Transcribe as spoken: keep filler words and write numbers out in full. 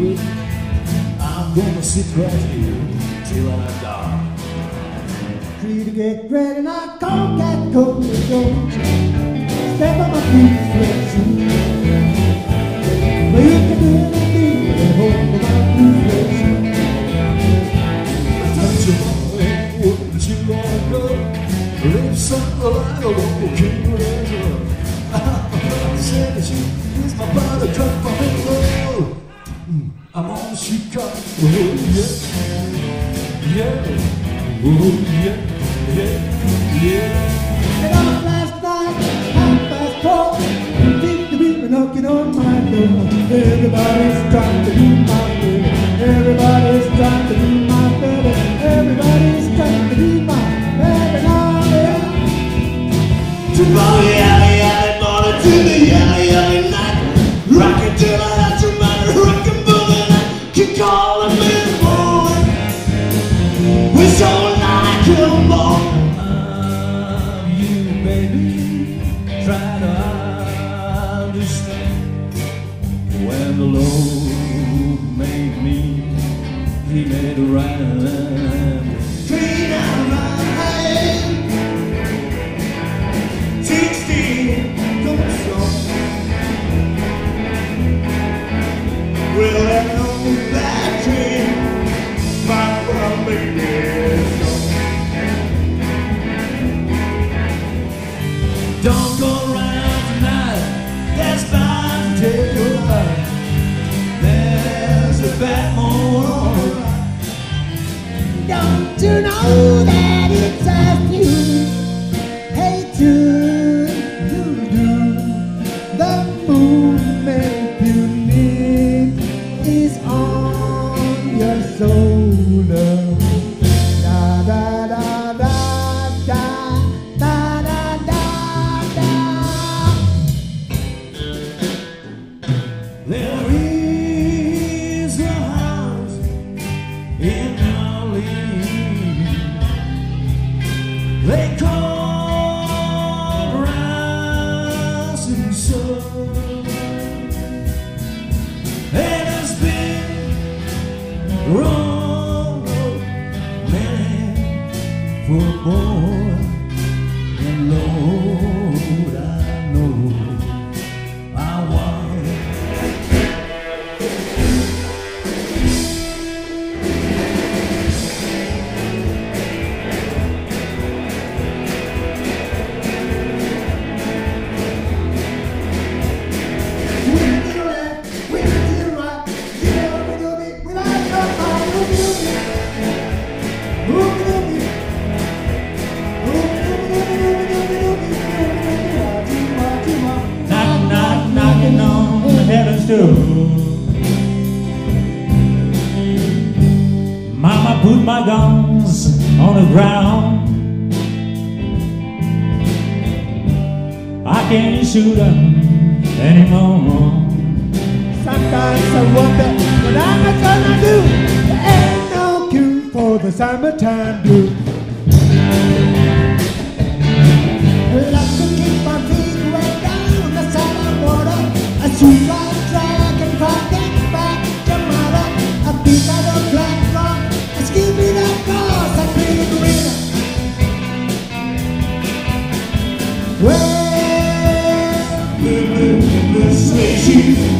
good. I'm gonna sit right here till I die. Free to get ready, now come get cold to go. Step on my feet, reflection. But you can do anything but hold my reflection. Touch your mind, what did you wanna go? Live some alive, oh, keep it up. I said that you is my body, drop my hello. I'm on Chicago, oh yeah, yeah, oh yeah, yeah, yeah. And on last night, half past four, fifty people knocking on my door. Everybody's trying to do my baby. Everybody's trying to do my baby. Everybody's trying to do my baby. Now, yeah. To the alley, alley, morning to the alley, alley night. Rock it till I have to mind, rock and boogie night. Keep calling me boy. We're so like you more. I'm you, baby. Try to understand. When the Lord made me, He made a rhyme. Clean out my hand. Sixteen, come on. Well, that old bad dream, my brown baby. Don't go around tonight, that's bound to take your life. There's a bad moon on the right. Don't you know that it's just you? Hey, do you do the movement you need is on your shoulder. Da da da da da da da da da. There is a house in Orleans they call Rising Sun. It has been wrong man for boy, and Lord, I know I want. Knock, knock, knocking on heaven's door. Mama put my guns on the ground. I can't shoot them anymore. Sometimes I wonder what I'm gonna do. There ain't no cure for the summertime blues. Well, I could keep my feet way down the side of water. I shoot like dragon, fighting back tomorrow. I beat out a black rock, I skip it up cause I feel the winner. Well, Persuasion.